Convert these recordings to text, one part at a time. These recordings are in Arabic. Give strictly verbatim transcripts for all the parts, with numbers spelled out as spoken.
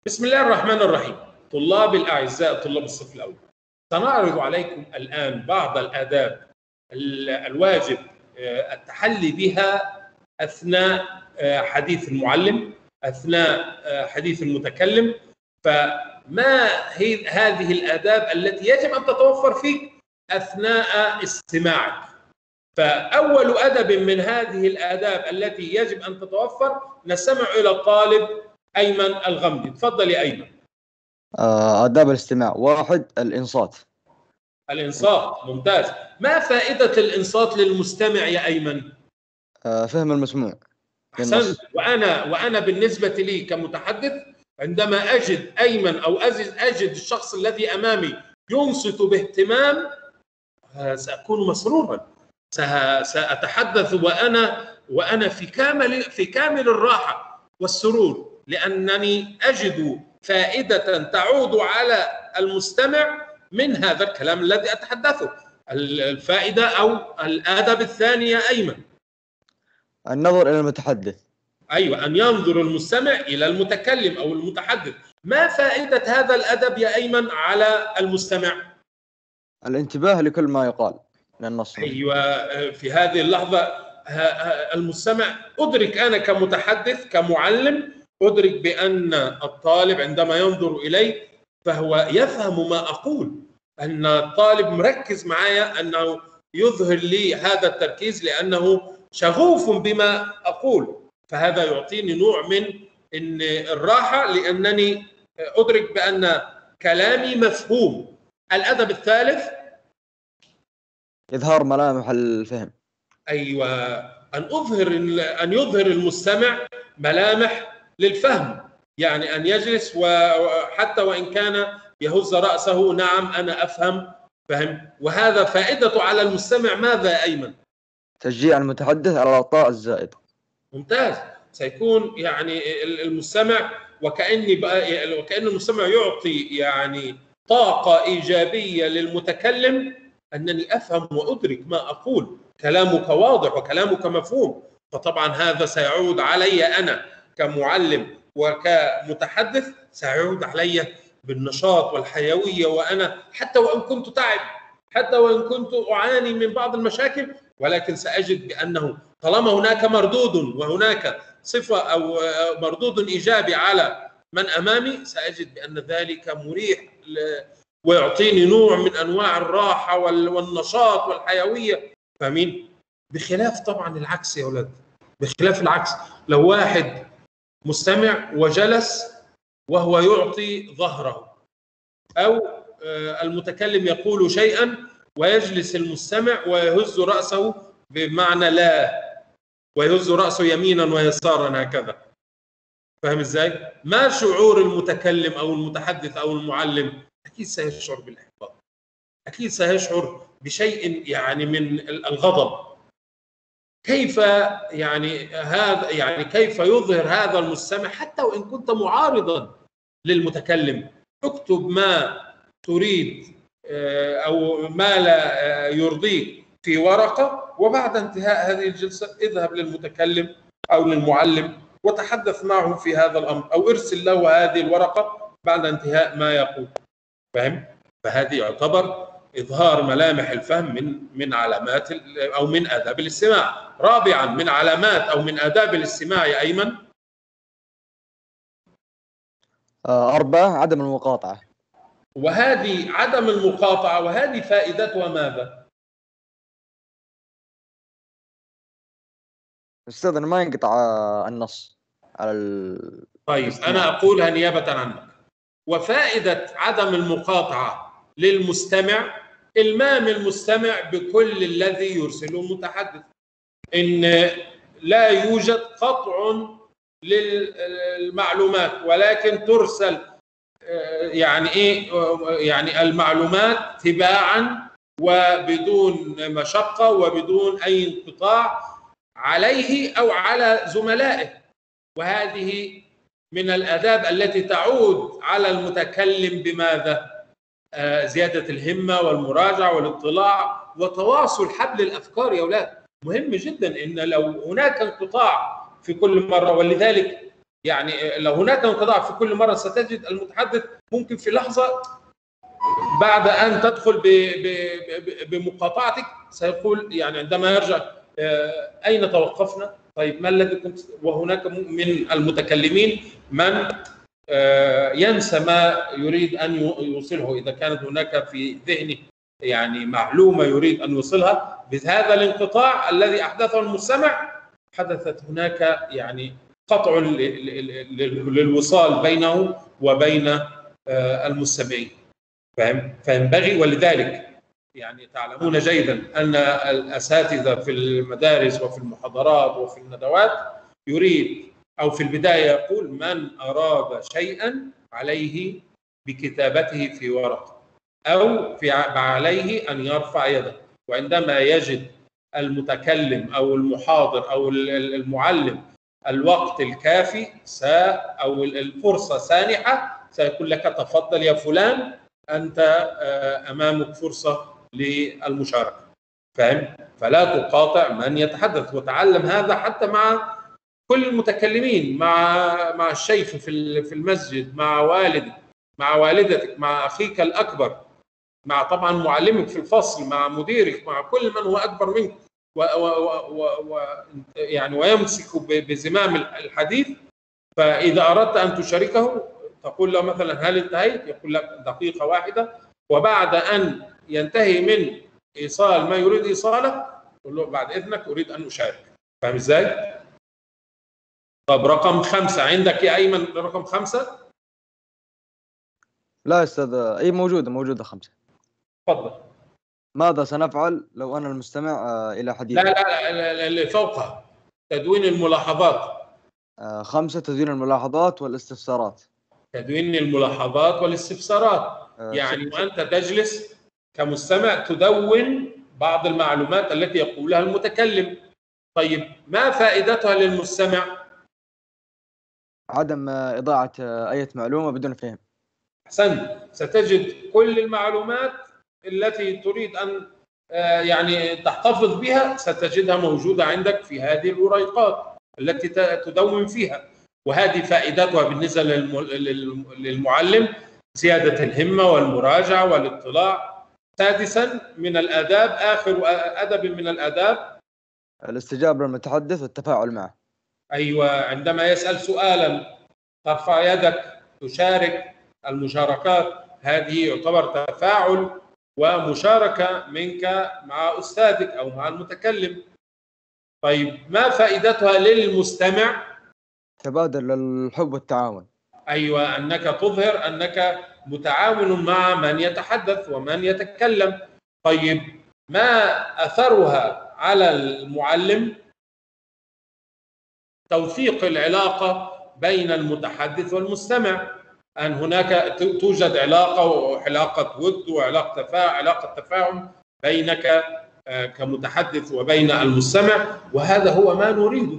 بسم الله الرحمن الرحيم. طلابي الأعزاء طلاب الصف الأول، سنعرض عليكم الآن بعض الآداب الواجب التحلي بها أثناء حديث المعلم، أثناء حديث المتكلم. فما هي هذه الآداب التي يجب أن تتوفر فيك أثناء استماعك؟ فأول أدب من هذه الآداب التي يجب أن تتوفر نستمع إلى الطالب أيمن الغمدي. تفضل يا أيمن. آداب الاستماع. واحد، الإنصات. الإنصات، ممتاز. ما فائدة الإنصات للمستمع يا أيمن؟ فهم المسموع. أحسنت. وأنا وأنا بالنسبة لي كمتحدث عندما أجد أيمن أو أجد أجد الشخص الذي أمامي ينصت باهتمام سأكون مسرورا. سأتحدث وأنا وأنا في كامل في كامل الراحة والسرور، لأنني أجد فائدة تعود على المستمع من هذا الكلام الذي أتحدثه. الفائدة أو الآداب الثانية أيمن؟ النظر إلى المتحدث. أيوة، أن ينظر المستمع إلى المتكلم أو المتحدث. ما فائدة هذا الأدب يا أيمن على المستمع؟ الانتباه لكل ما يقال للنص. أيوة، في هذه اللحظة المستمع أدرك، أنا كمتحدث كمعلم أدرك بأن الطالب عندما ينظر إلي فهو يفهم ما أقول، أن الطالب مركز معايا، أنه يظهر لي هذا التركيز لأنه شغوف بما أقول. فهذا يعطيني نوع من إن الراحة، لأنني أدرك بأن كلامي مفهوم. الأدب الثالث إظهار ملامح الفهم. أيوة، أن أظهر أن يظهر المستمع ملامح للفهم، يعني أن يجلس وحتى وإن كان يهز رأسه، نعم أنا أفهم، فهم. وهذا فائدته على المستمع ماذا يا أيمن؟ تشجيع المتحدث على الأخطاء الزائدة. ممتاز. سيكون يعني المستمع وكأني وكأن المستمع يعطي يعني طاقة إيجابية للمتكلم، أنني أفهم وأدرك ما أقول، كلامك واضح وكلامك مفهوم. فطبعا هذا سيعود علي أنا كمعلم وكمتحدث، سيعود علي بالنشاط والحيوية، وأنا حتى وإن كنت تعب، حتى وإن كنت أعاني من بعض المشاكل، ولكن سأجد بأنه طالما هناك مردود وهناك صفة أو مردود إيجابي على من أمامي، سأجد بأن ذلك مريح ويعطيني نوع من أنواع الراحة والنشاط والحيوية. فاهمين؟ بخلاف طبعا العكس يا أولاد، بخلاف العكس، لو واحد مستمع وجلس وهو يعطي ظهره، أو المتكلم يقول شيئا ويجلس المستمع ويهز رأسه بمعنى لا، ويهز رأسه يمينا ويسارا هكذا. فاهم ازاي؟ ما شعور المتكلم أو المتحدث أو المعلم؟ أكيد سيشعر بالإحباط، أكيد سيشعر بشيء يعني من الغضب. كيف يعني هذا يعني كيف يظهر هذا المستمع حتى وإن كنت معارضا للمتكلم؟ اكتب ما تريد أو ما لا يرضيك في ورقة، وبعد انتهاء هذه الجلسة اذهب للمتكلم أو للمعلم وتحدث معه في هذا الأمر، أو ارسل له هذه الورقة بعد انتهاء ما يقول. فهم؟ فهذه يعتبر إظهار ملامح الفهم من من علامات أو من آداب الاستماع. رابعا، من علامات أو من آداب الاستماع يا أيمن؟ أربعة، عدم المقاطعة. وهذه عدم المقاطعة، وهذه فائدتها ماذا؟ أستاذ، ما ينقطع النص على ال... طيب أنا أقولها نيابة عنك. وفائدة عدم المقاطعة للمستمع إلمام المستمع بكل الذي يرسله المتحدث، إن لا يوجد قطع للمعلومات، ولكن ترسل يعني إيه يعني المعلومات تباعا وبدون مشقة وبدون أي انقطاع عليه أو على زملائه. وهذه من الآداب التي تعود على المتكلم بماذا؟ آه زيادة الهمة والمراجعة والاطلاع وتواصل حبل الأفكار يا أولاد. مهم جدا إن لو هناك انقطاع في كل مرة، ولذلك يعني لو هناك انقطاع في كل مرة ستجد المتحدث ممكن في لحظة بعد أن تدخل بمقاطعتك سيقول يعني عندما يرجع أين توقفنا؟ طيب ما الذي كنت؟ وهناك من المتكلمين من ينسى ما يريد أن يوصله إذا كانت هناك في ذهنه يعني معلومة يريد أن يوصلها. بهذا الانقطاع الذي أحدثه المستمع حدثت هناك يعني قطع للوصال بينه وبين المستمعين. فهم؟ فينبغي، ولذلك يعني تعلمون جيدا أن الأساتذة في المدارس وفي المحاضرات وفي الندوات يريد أو في البداية يقول من أراد شيئا عليه بكتابته في ورقة أو في عليه أن يرفع يده، وعندما يجد المتكلم أو المحاضر أو المعلم الوقت الكافي أو الفرصة سانحة سيقول لك تفضل يا فلان أنت أمامك فرصة للمشاركة. فهم؟ فلا تقاطع من يتحدث، وتعلم هذا حتى مع كل المتكلمين، مع مع الشيخ في في المسجد، مع والدك، مع والدتك، مع أخيك الأكبر، مع طبعا معلمك في الفصل، مع مديرك، مع كل من هو أكبر منك و و و و يعني ويمسك بزمام الحديث. فإذا أردت أن تشاركه تقول له مثلا هل انتهيت؟ يقول لك دقيقة واحدة، وبعد أن ينتهي من إيصال ما يريد إيصاله قل له بعد إذنك أريد أن أشارك. فاهم إزاي؟ طب رقم خمسة عندك يا أيمن؟ رقم خمسة؟ لا أستاذ، أي موجودة موجودة خمسة. تفضل. ماذا سنفعل لو أنا المستمع إلى حديث؟ لا لا لا اللي فوقها تدوين الملاحظات. خمسة تدوين الملاحظات والاستفسارات. تدوين الملاحظات والاستفسارات يعني وأنت تجلس كمستمع تدون بعض المعلومات التي يقولها المتكلم. طيب ما فائدتها للمستمع؟ عدم إضاعة أي معلومة بدون فهم. أحسنت. ستجد كل المعلومات التي تريد أن يعني تحتفظ بها ستجدها موجودة عندك في هذه الوريقات التي تدون فيها، وهذه فائدتها بالنسبة للمعلم زيادة الهمة والمراجعة والاطلاع. سادسا من الآداب، آخر أدب من الآداب، الاستجابة للمتحدث والتفاعل معه. أيوة، عندما يسأل سؤالا ترفع يدك تشارك. المشاركات هذه يعتبر تفاعل ومشاركة منك مع أستاذك أو مع المتكلم. طيب ما فائدتها للمستمع؟ تبادل الحب والتعاون. أيوة، أنك تظهر أنك متعاون مع من يتحدث ومن يتكلم. طيب ما أثرها على المعلم؟ توثيق العلاقة بين المتحدث والمستمع، أن هناك توجد علاقة وعلاقة ود وعلاقة تفاعل علاقة تفاهم بينك كمتحدث وبين المستمع، وهذا هو ما نريده.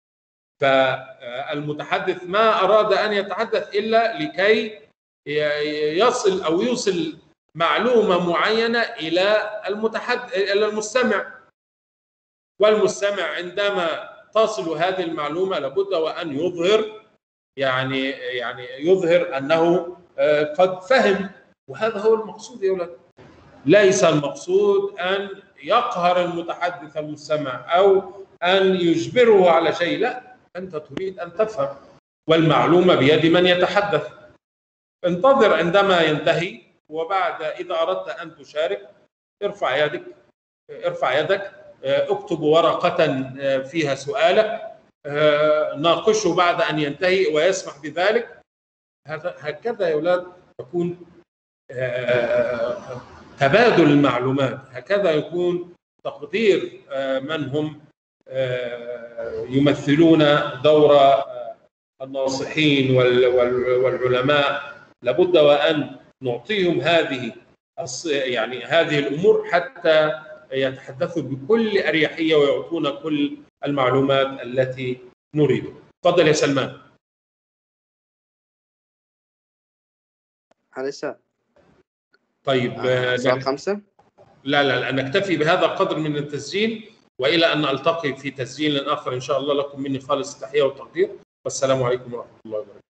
فالمتحدث ما أراد أن يتحدث إلا لكي يصل أو يوصل معلومة معينة إلى المتحدث إلى المستمع، والمستمع عندما تصل هذه المعلومة لابد وأن يظهر يعني يعني يظهر أنه قد فهم، وهذا هو المقصود يا أولاد. ليس المقصود أن يقهر المتحدث المستمع أو أن يجبره على شيء، لا، أنت تريد أن تفهم والمعلومة بيد من يتحدث. انتظر عندما ينتهي، وبعد إذا أردت أن تشارك ارفع يدك ارفع يدك اكتب ورقة فيها سؤالك، ناقشه بعد أن ينتهي ويسمح بذلك. هكذا يا أولاد يكون تبادل المعلومات، هكذا يكون تقدير من هم يمثلون دور الناصحين والعلماء. لابد وأن نعطيهم هذه يعني هذه الأمور حتى يتحدثوا بكل أريحية ويعطونا كل المعلومات التي نريدها. تفضل يا سلمان. لسه طيب سؤال خمسة. لا لا لا نكتفي بهذا القدر من التسجيل، وإلى أن نلتقي في تسجيل آخر إن شاء الله. لكم مني خالص التحية والتقدير. والسلام عليكم ورحمه الله وبركاته.